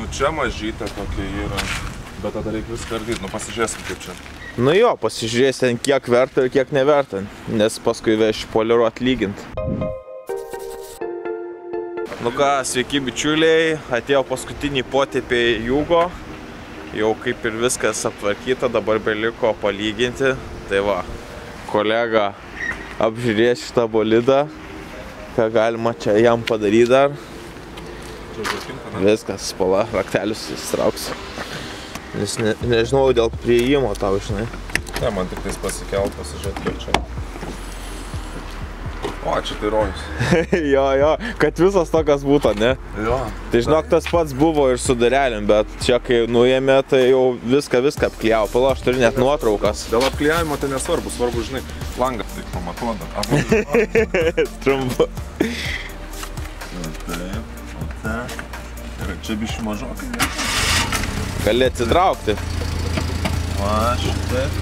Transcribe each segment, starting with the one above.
Nu čia mažytė tokia yra, bet tada reikia viską ardyti, nu pasižiūrėsim kaip čia. Nu jo, pasižiūrėsim kiek verta ir kiek neverta, nes paskui veši poliruot lygint. Nu ką, sveiki bičiuliai, atėjo paskutiniai potėpiai Jugo. Jau kaip ir viskas aptvarkyta, dabar beliko palyginti. Tai va, kolega apžiūrės šitą bolidą, ką galima čia jam padaryti dar. Viskas, spala, raktelius įsitrauksiu. Nes nežinau dėl priėjimo tau, žinai. Ne, man tik tais pasikelt, pasižiūrėti kaip čia. O, čia tai rojus. Jo, kad visas tokias būtų, ne? Jo. Tai žinok, tas pats buvo ir su durelėm, bet čia kai nuėmė, tai jau viską apklijavo. Pala, aš turiu net nuotraukas. Dėl apklijavimo tai nesvarbu, svarbu, žinai, langą taip pamatuoda. Trumpa. Taip. Ir čia bišį mažokai. Gali atsitraukti. Va, šitaip.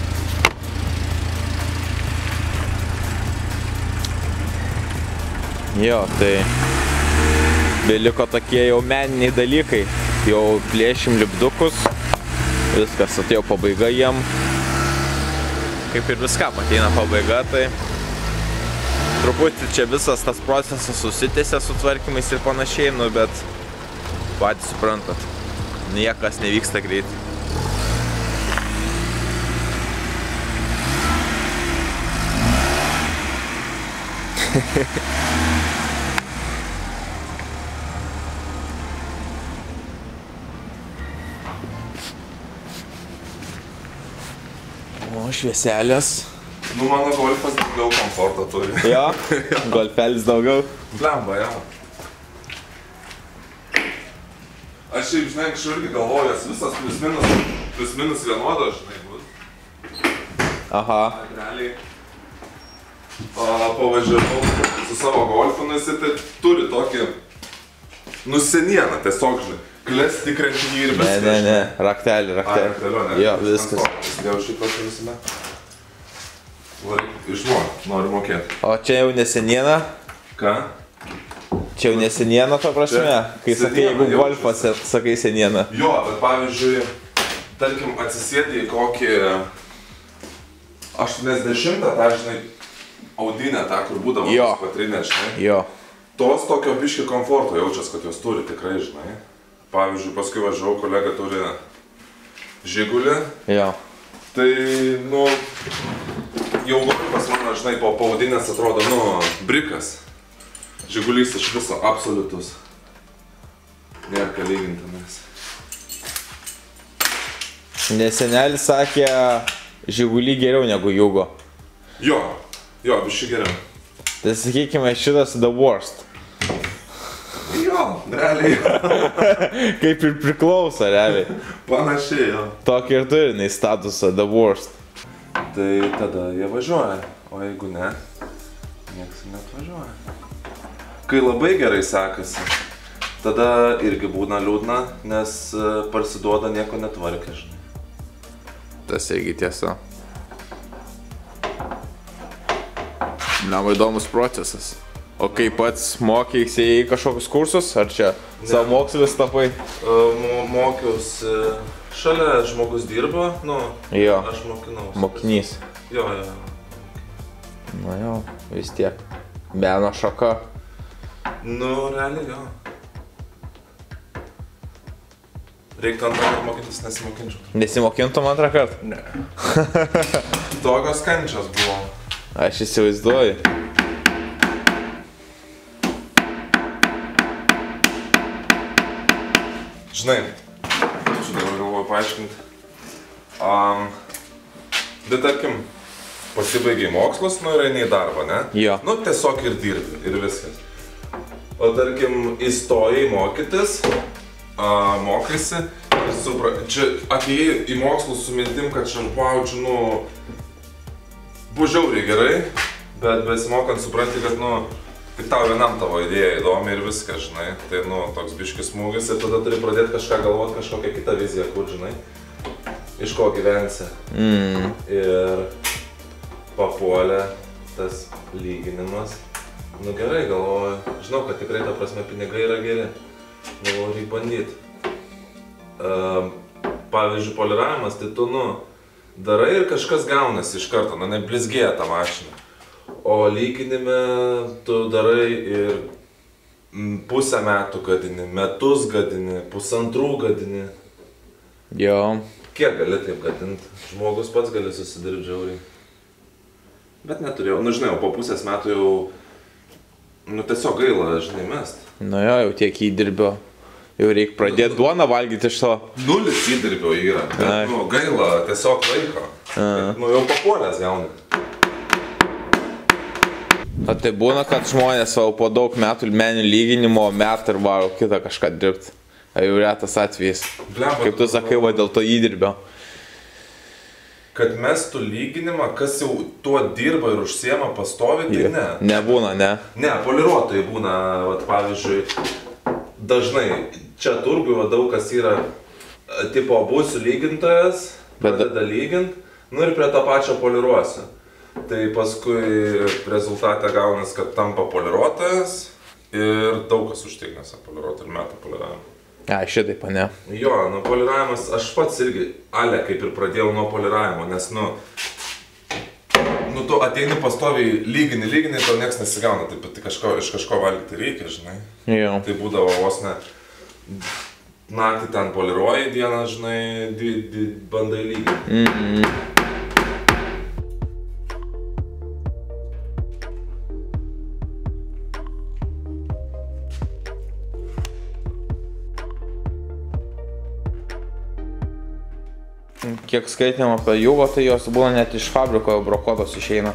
Jo, tai beliko tokie jau meniniai dalykai. Jau plėšim lipdukus. Viskas, atėjo pabaiga jiem. Kaip ir viskam ateina pabaiga, tai truputį čia visas tas procesas susitęsia su tvarkymais ir panašiai, nu, bet patys suprantat, niekas nevyksta greitai. O, švieselės. Nu, mano golfas daugiau komforto turi. Jo, golfelis daugiau. Blemba, jo. Aš šiaip, žinai, anksčiau irgi galvoju, jas visas plius minus vienodas, žinai, bus. Aha. Realiai pavažiavau su savo golfu, nu jisai tai turi tokį nusenieną, tiesiog, žinai, klesti krentinį ir viskas. Ne, raktelį. Rakteliu, ne? Jo, viskas. Jau šitą visame. Išmok, noriu mokėti. O čia jau neseniena? Ką? Čia jau neseniena, to prasme? Kai sakai, jeigu golfas, sakai seniena. Jo, bet pavyzdžiui, tarkim, atsisėdė į kokį 80, tą, žinai, audinę tą, kur būdavo patrinė, žinai. Jo. Tos tokio biškį komforto jaučias, kad jos turi tikrai, žinai. Pavyzdžiui, paskui važiavau, kolega turi Žigulį. Jo. Tai, nu, jau pas mano, žinai, po audinės atrodo, nu, brikas. Žigulys iš viso absoliutus. Nėra ką lygintinas. Nes senelis sakė, Žigulį geriau negu Jugo. Jo, biškį geriau. Tai sakykime, šitas the worst. Jo, realiai. Kaip ir priklauso, realiai. Panašiai, jo. Tokį ir turi, nei statusą the worst. Tai tada jie važiuoja, o jeigu ne, nieks neatvažiuoja. Kai labai gerai sekasi, tada irgi būna liūdna, nes parsiduoda nieko netvarkė, žinai. Tas irgi tiesa. Labai įdomus procesas. O kaip pats mokysi į kažkokius kursus, ar čia savo mokslis tapai? Mokiausi, šalia žmogus dirbo, nu, jo. Aš mokinausi. Mokinys. Jo. Na jo, vis tiek. Meno šaka. Nu, realiai jo. Reiktų antrą kartą mokytis, nesimokinčiau. Nesimokintum antrą kartą? Ne. Tokios kančios buvo. Aš įsivaizduoju. Žinai, čia dabar galvoju paaiškinti. Bet tarkim, pasibaigiai mokslus, nu ir eini į darbą, ne? Jo. Nu, tiesiog ir dirbi, ir viskas. O tarkim, įstojai mokytis, mokaisi, ir čia atėjai į mokslus su mintim, kad šarpaučiu, nu, bus žiauriai gerai, bet besimokant supranti, kad, nu, tik tau vienam tavo idėja įdomi ir viskas, žinai. Tai, nu, toks biškis smūgis ir tada turi pradėti kažką galvoti, kažkokią kitą viziją, kur, žinai, iš ko gyvensi. Ir papuolė tas lyginimas. Nu gerai, galvoju, žinau, kad tikrai ta prasme pinigai yra geri. Galvoju, reik bandyti. pavyzdžiui, poliravimas, tai tu, darai ir kažkas gaunasi iš karto, neblizgėja tą mašiną. O lyginime tu darai ir pusę metų gadini, metus gadini, pusantrų gadini. Jo. Kiek gali taip gadinti? Žmogus pats gali susidaryti žiauriai. Bet neturėjau. Žinai, po pusės metų jau, tiesiog gaila, žinai, mest. Jo, jau tiek įdirbio. Jau reikia pradėti duoną valgyti iš to. Nulis įdirbio yra. Bet, gaila, tiesiog laiko. Jau papuolės gauni. O tai būna, kad žmonės savo po daug metų meninių lyginimo metą ir varo kitą kažką dirbti. Ar jau retas atvejis. Kaip tu sakai, dėl to įdirbio. Kad mestų lyginimą, kas jau tuo dirba ir užsiema pastovi, tai ne. Nebūna, ne? Ne, poliruotojai būna, pavyzdžiui, dažnai čia turgui daug kas yra tipo būsiu lygintojas, pradeda lygint, ir prie tą pačią poliruosiu. Tai paskui rezultatė gaunas, kad tampa poliruotojas ir daug kas užtiknės poliruotą ir metą poliravimą. Šitaip, ne? Jo, poliravimas, aš pats irgi kaip ir pradėjau nuo poliravimo, nes tu ateini pastoviai lygini, tau nieks nesigauna, taip pat iš kažko valgyti reikia, žinai. Jo. Tai būdavo vos ne naktį ten poliruoji, dieną, žinai, bandai lyginti. Kiek skaitėm apie Jugo, tai jos būna net iš fabriko brokuotos išeina.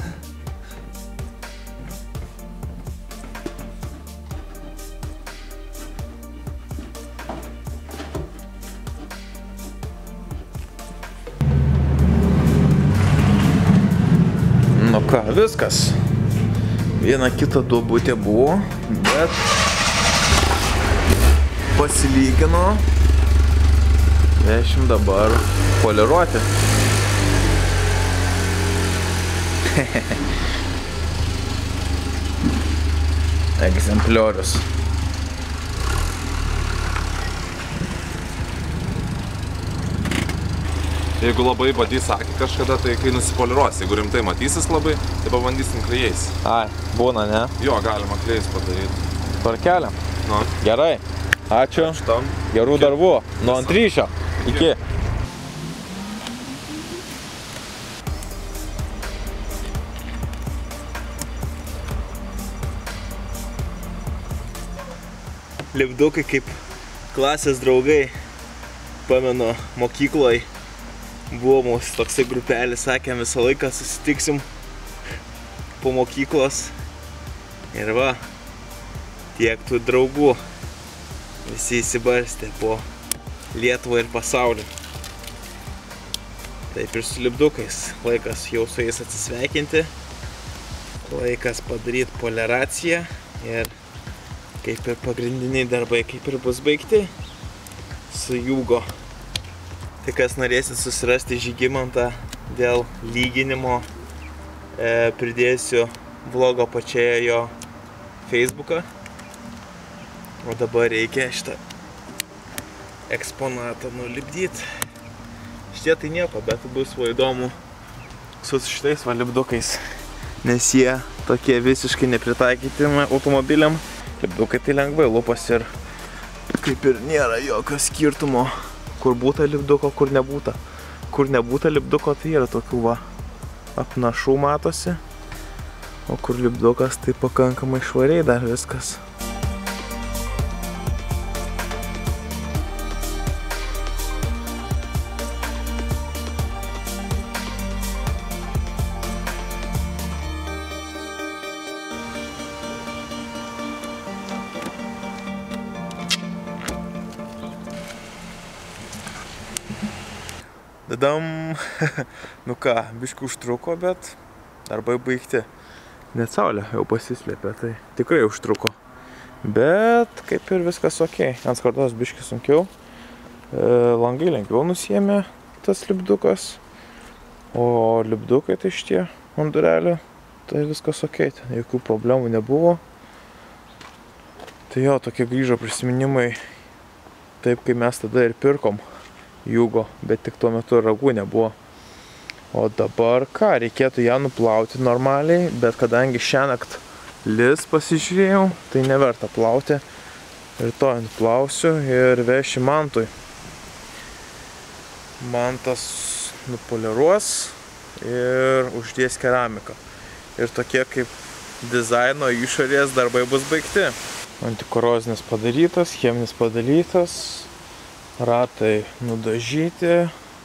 Ką, viskas. Viena kita duobutė buvo, bet pasilygino. Vešim dabar poliruoti. Egzempliorius. Jeigu labai badys akį kažkada, tai kai nusipoliruos. Jeigu rimtai matysis labai, tai pabandysim klijais. Būna, ne? Jo, galima klijais padaryti. Tvarkeliam? Gerai. Ačiū. Gerų darbų. Nuo ant ryšio. Iki. Lipdukai kaip klasės draugai. Pamenu, mokykloje buvo mūsų toksai grupelis, sakėm, visą laiką susitiksim po mokyklos. Ir va, tiek tų draugų. Visi įsibarstė po Lietuvą ir pasaulį. Taip ir su lipdukais. Laikas jau su jais atsisveikinti. Laikas padaryti poliraciją. Ir kaip ir pagrindiniai darbai, kaip ir bus baigti su Jugo. Tai kas norėsit susirasti Žygimantą dėl lyginimo, pridėsiu vlogo pačioje jo Facebooką. O dabar reikia šitą eksponatą nulipdyti. Šitie tai nieko, bet bus įdomu su šitais lipdukais. Nes jie tokie visiškai nepritaikyti automobiliam. Lipdukai tai lengvai lupas ir kaip ir nėra jokio skirtumo, kur būta lipduko, kur nebūta. Kur nebūta lipduko, tai yra tokių apnašų matosi. O kur lipdukas, tai pakankamai švariai dar viskas. Dadam, biškį užtruko, bet darbai baigti. Net saulė jau pasislėpė, tai tikrai užtruko. Bet kaip ir viskas ok. Ant skardos biškį sunkiau. Langai lengviau nusiėmė tas lipdukas. O lipdukai tai šitie ant durelio, tai viskas ok. Jokių problemų nebuvo. Tai jo, tokie grįžo prisiminimai taip, kaip mes tada ir pirkom Jugo, bet tik tuo metu ragų nebuvo. O dabar ką, reikėtų ją nuplauti normaliai, bet kadangi šiąnakt lis pasižiūrėjau, tai neverta plauti. Rytoj nuplausiu ir vešiu Mantui. Mantas nupoliruos ir uždės keramiką. Ir tokie kaip dizaino išorės darbai bus baigti. Antikorozinis padarytas, cheminis padarytas, ratai nudažyti.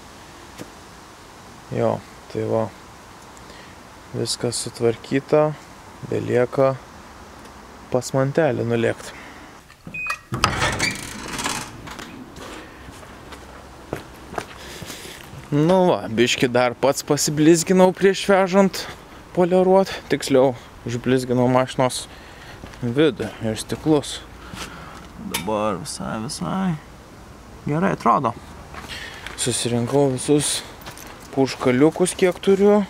Jo, tai va, viskas sutvarkyta, belieka pas Mantelį nulėkti. Nu va, biški dar pats pasiblizginau prieš vežant poliruot, tiksliau, išblizginau mašinos vidų ir stiklus. Dabar visai gerai atrodo. Susirinkau visus purškaliukus, kiek turiu.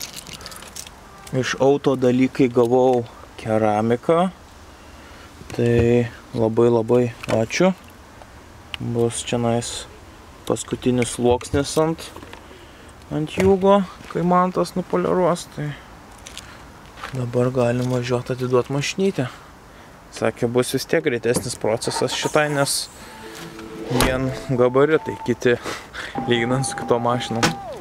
Iš auto dalykai gavau keramiką. Tai labai ačiū. Bus čionais paskutinis sluoksnis ant Jugo, kai Mantas nupoliruos. Tai dabar galim važiuoti atiduoti mašinytę. Sakė, bus vis tiek greitesnis procesas šitai, nes vien gabaritai kiti, lyginant su kito mašinom.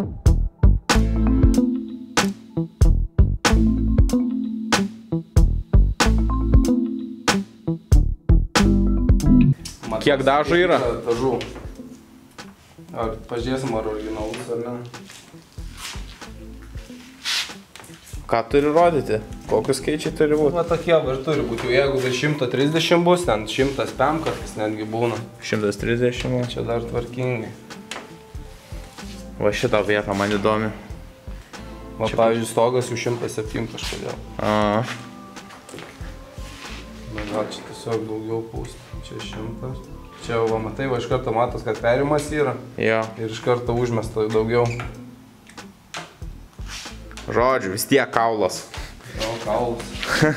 Kiek dažų yra? Dažų. Ar pažiūrėsim, ar originalus ar ne. Ką turi rodyti? Kokius skaičiai turi būti? Va tokie ir turi būti. Jeigu virš 130 bus, ten 100 pem kartais netgi būna. 130. Čia dar tvarkingai. Va šitą vietą man įdomi. Va pavyzdžiui, stogas jau 107 kažkodėl. A. Na gal čia tiesiog daugiau pūsti. Čia 100. Čia jau va matai, va iš karto matos, kad perimas yra. Jo. Ir iš karto užmesta daugiau. Žodžiu, vis tiek kaulas. Jo, kaulas.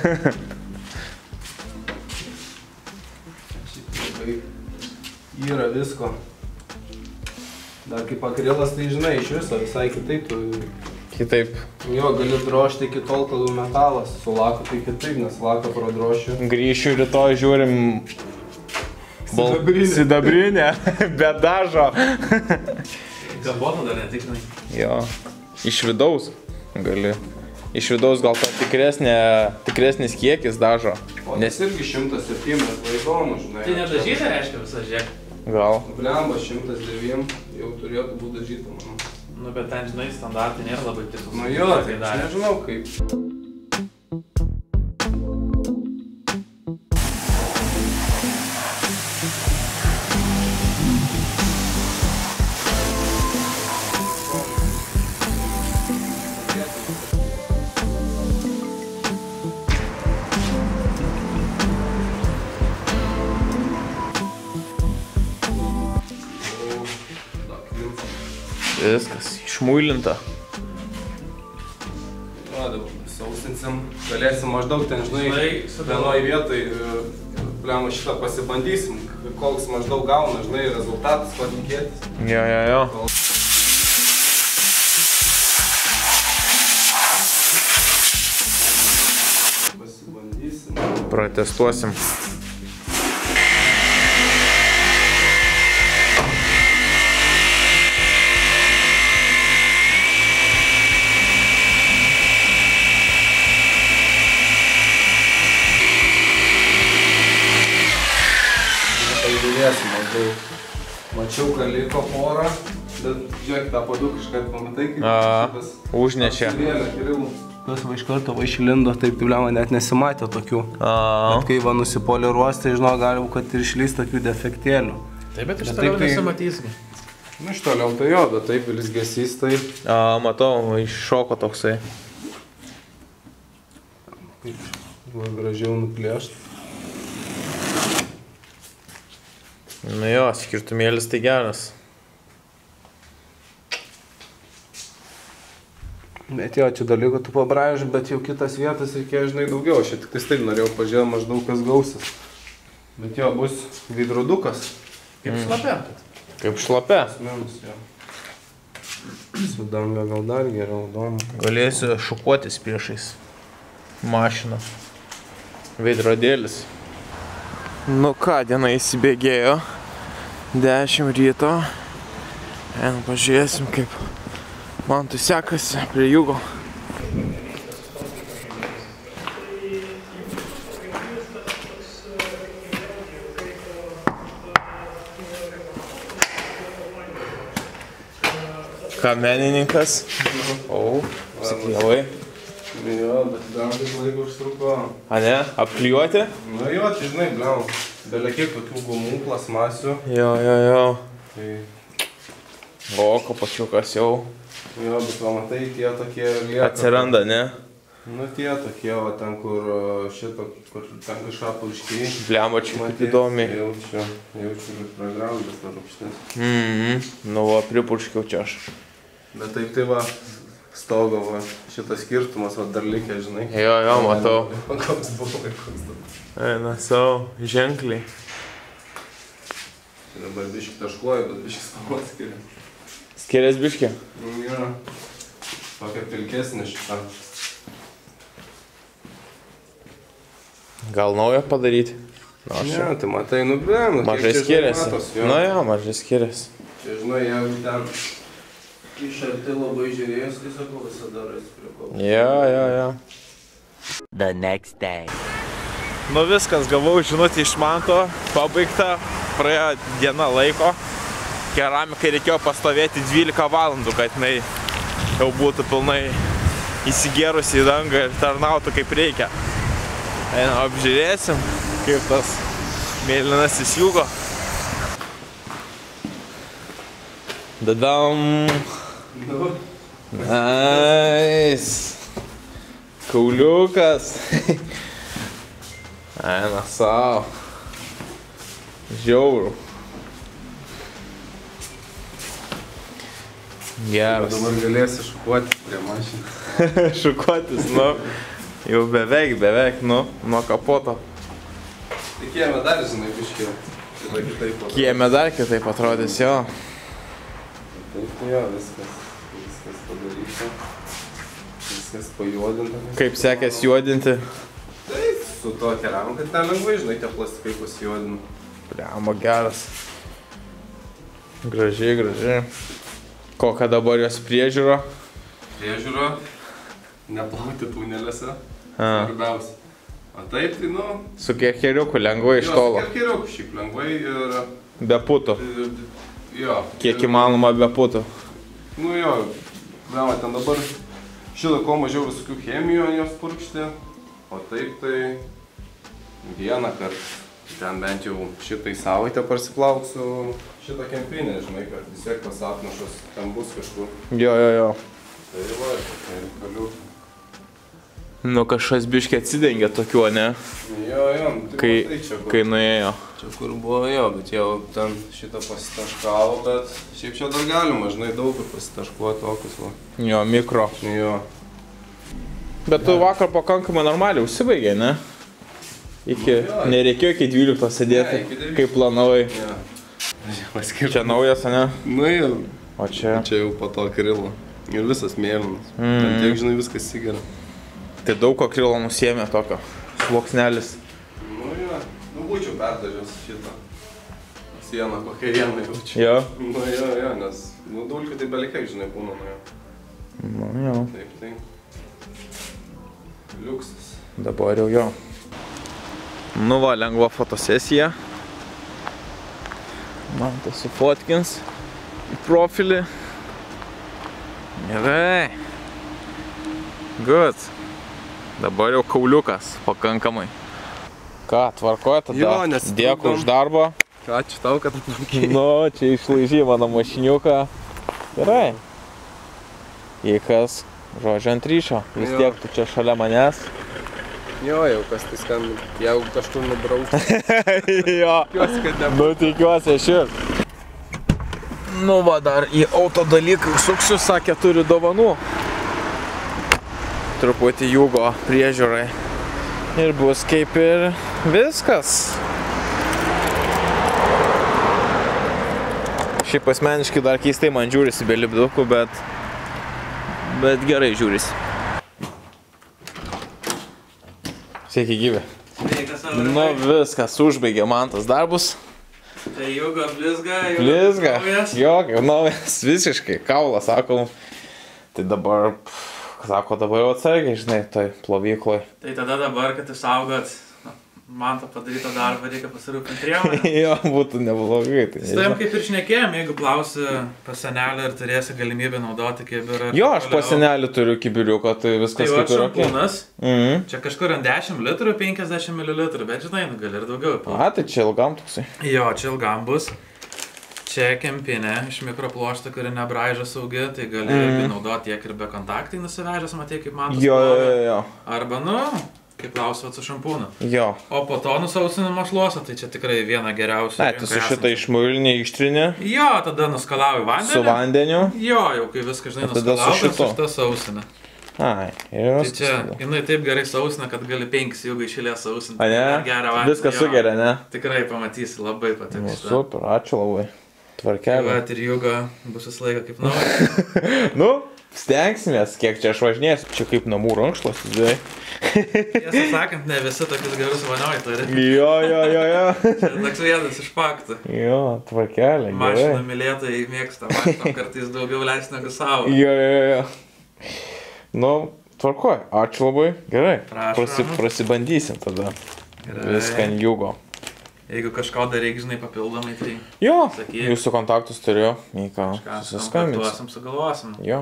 Yra visko. Dar kaip akrilas, tai žinai, iš viso visai kitaip tu... Kitaip. Jo, gali drožti iki tol, kol metalas. Su laku tai kitaip, nes laką pradrošiu. Grįšiu rytoj, žiūrim... Sidabrinė. Be dažo. Galbotų dar netikrinai. Jo. Iš vidaus gali. Iš vidaus gal to tikresnis kiekis dažo. O nes irgi 107, bet įdomu, žinai. Tai nedažyta reiškia visą, žiūrėk. Gal. Blemba 109 jau turėtų būti dažyta, manau. Nu, bet ten, žinai, standartai nėra labai tikslus. Nu jo, tai aš nežinau kaip. Viskas išmuilinta. Va, dabar sausinsim. Galėsim maždaug ten, žinai, vienoj vietoj blema šitą pasibandysim. Koks maždaug gauna, žinai, rezultatas, ko tikėtis. Jo. Pasibandysim. Protestuosim. Mačiau, kad liko porą, bet žiūrėk tą paduką iškart pamatai, kaip užnešė. Tas va iš karto va išlindo, taip blema net nesimatė tokių. Bet kai va nusipoliruos, tai žinau, gali, kad ir išlys tokių defektėlių. Taip, bet iš toliau nesimatysim. Nu, iš toliau tai jo, bet taip ilgesys tai... Matau, iššoko toksai. Va gražiau nuplėšt. Nu jo, skirtumėlis tai geras. Bet jo, čia dalyko tu pabraiži, bet jau kitas vietas reikėjo, žinai, daugiau. Aš tik taip norėjau pažiūrėti maždaug kas gausis. Bet jo, bus veidrodukas. Kaip šlapia. Kaip šlapia. Minus, jo. Su danga gal dar geriau, įdomu. Galėsiu šukuotis priešais mašiną. Veidrodėlis. Nu ką, diena įsibėgėjo. 10 ryto. Einam pažiūrėsim, kaip man tu sekasi prie Jugo. Ką menininkas? O, apsiklijavai. Jo, bet dar taip laiko užtruko. A ne? Apklijuoti? Nu jo, tai žinai, bliau. Belia kiek tokių gumų, plasmasių. Jo. Tai... O, kopačiukas jau Jo, bet va, matai, tie tokie lieka. atsiranda, ne? Nu tie tokie, va, ten kur šito, kur ten kažką pauškiai. Blemba, čia kaip įdomiai. Jaučiu, kad pragraudas ar rūgštis. Nu va, pripurškiau čia aš. Bet taip tai va, stogo va, šitas skirtumas va dar likė, žinai. Jo, matau. Koks buvo, koks dabar. Eina savo, ženkliai. Čia dabar biškį taškuoju, bet biškį spalvos skiria. Skirias biškį? Jo, tokia pilkesnė šita. Gal naują padaryti? Ne, tai matai, nu blem. Mažai skiriasi. Nu jo, mažai skiriasi. Čia žinai, jeigu ten iš arti labai žiūrėjus, tai sakau, visada rasi prie ko. Jo. The next day. Nu viskas, gavau žinutį iš Manto, pabaigta, praėjo diena laiko. Keramikai reikėjo pastovėti 12 valandų, kad jinai jau būtų pilnai įsigėrusi į dangą ir tarnautų kaip reikia. Einam apžiūrėsim, kaip tas mėlynasis Jugo. Dadam! Nice! Kauliukas! Eina savo. Žiaurų. Geras. Dabar galėsi šukuoti prie mašiną. Šukuotis, nu. Jau beveik, nu, nuo kapoto. Tai kieme dar, žinai, biškį. Tada kitaip atrodys. Kieme dar kitaip atrodys, jo. Taip, tai jo, viskas padaryta. Viskas pajuodinta. Kaip sekės juodinti? Tai su to keliam, kad ten lengvai, žinai, tie plastikai pasijuodina. Pliamo geras. Gražiai. Kokia dabar jos priežiūra? Priežiūra, neplauti tuneliuose, svarbiausia. O taip, tai nu... Su kerkeriuku lengvai iš tolo. Jo, su kerkeriuku šiaip lengvai ir... Be putų. Jo. Kiek įmanoma be putų. Nu jo, blema, ten dabar šitą kuo mažiau visokių chemijų jos purkšti. O taip, tai vieną kartą. Ten bent jau šitai savaitę parsiplauksiu šitą kempinę, žinai, kad vis tiek tas apnašas ten bus kažkur. Jo. Tai va, tai galiu. Nu kažkas biškiai atsidengia tokiu, ne? Jo, tai matai čia kur. Kai nuėjo. Čia kur buvo jo, bet jau ten šitą pasitaškavo, bet šiaip čia dar galima, žinai, daug kur pasitaškuoti tokius va. Jo, mikro. Jo. Bet tu vakar pakankamai normaliai užsibaigė, ne? Nereikėjo iki 12 sėdėti, kaip planavai. Jo. Čia naujas, ne? Nu jau. O čia? Čia jau po to akrilo. Ir visas mėlynas. Ten tiek, žinai, viskas įsigeria. Tai daug akrilo nusiėmė tokio sluoksnelis. Nu jo. Nu būčiau perdažęs šitą sieną kokią vieną jaučiu. Jo? Nu jo, nes nu dulkių tai belikai, žinai, būna nuo jo. Nu jo. Taip, tai. Liuksas. Dabar jau jo. Nu va, lengva fotosesija. Man tas sufotkins į profilį. Gerai. Good. Dabar jau kauliukas pakankamai. Ką, tvarkoja tada? Jo, nes dėkui už darbą. Ačiū tau, kad aplankei. Nu, čia išlaižy mano mašiniuką. Gerai. Įkas, žodžiu, ant ryšio. Vis tiek tu čia šalia manęs. Jo, jau kas tai skambina. Jeigu kažkur nubraukti. Jo. Tikiuosi, kad ne. Nu, tikiuosi aš ir. Nu va, dar į auto dalyką suksiu, sakė, turi dovanų. Truputį Jugo priežiūrai. Ir bus kaip ir viskas. Šiaip asmeniškai dar keistai man žiūrisi be lipdukų, bet gerai žiūrisi. Sveiki gyvi. Sveikas, Aurimai. Nu viskas, užbaigė man tas darbus. Tai Jugo blizga, Blizga. naujas. Jo, kaip naujas, visiškai, kaulas, sakom. Tai dabar, sako, dabar jau atsargiai, žinai, toj plovykloj. Tai tada dabar, kad išsaugot man tą padarytą darbą, reikia pasirūpinti priemonę. Jo, būtų neblogai. Tai Su tavim kaip ir šnekėjom, jeigu klausi pas senelį ir turėsi galimybę naudoti kibirą. Jo, aš pas senelį turiu kibiriuką, tai viskas Tai kaip ir okei. šampūnas. Čia kažkur ant 10 litrų, 50 ml, bet žinai, gali ir daugiau. A, tai čia ilgam toksai. Jo, čia ilgam bus. Čia kempinė iš mikroplošto, kuri nebraižo saugi, tai gali irgi naudoti tiek ir be kontaktai nusivežęs, matai, kaip man tas Jo. Arba, kaip klausiu su šampūnu. Jo. O po to nusausinimo šluosą, tai čia tikrai viena geriausia. Ne, tu su šitą išmuilinį ištrinį. Jo, tada nuskalavi vandenį. Su vandeniu. Jo, jau kai viską, žinai, Tada su nuskalavi, šitu. su šitą sausinę. Ai, ir Tai čia, jinai taip gerai sausina, kad gali 5 ilgai išėlės sausinti. A, ne? Gerą vandenį. Viskas Jo. sugeria, ne? Tikrai pamatysi, labai patiks. Super, ačiū labai. Tai Tvarkelė. va, ir Jugo bus visą laiką kaip naujas. Nu, stengsimės, kiek čia aš važinėsiu. Čia kaip namų rankšluos, žinai. Tiesą sakant, ne visi tokius gerus vanioj turi. Jo. Čia toks vienas iš faktų. Jo, tvarkelė, Mašinų gerai. mylėtojai mėgsta mašinom kartais daugiau leisti negu savo. Jo. Nu, tvarkoj, ačiū labai, gerai. Prašom. Prasibandysim tada. Gerai. Viską ant Jugo. Jeigu kažko dar reikia, žinai, papildomai, tai Jo, Sakyk. jūsų kontaktus turiu, į ką ką susiskambinsim. sukontaktuosim, sugalvosim. Jo.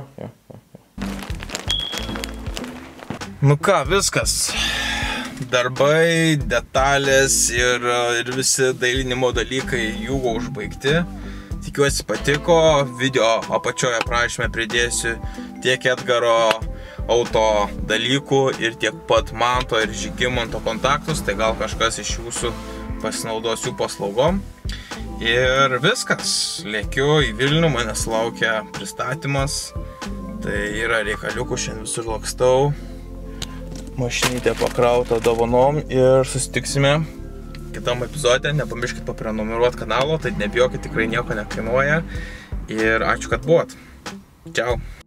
Nu ką, viskas. Darbai, detalės ir visi dailinimo dalykai Jugo užbaigti. Tikiuosi patiko. Video apačioje aprašyme pridėsiu tiek Edgaro auto dalykų ir tiek pat Manto ir Žygimanto kontaktus. Tai gal kažkas iš jūsų pasinaudos jų paslaugom. Ir viskas. Lėkiu į Vilnių, manęs laukia pristatymas. Tai yra reikaliukų, šiandien visur lakstau. Mašinytė pakrauta dovanom ir susitiksime kitam epizode. Nepamirškit paprenumeruoti kanalo, tai nebijokit, tikrai nieko nekainuoja. Ir ačiū, kad buvot. Čiau.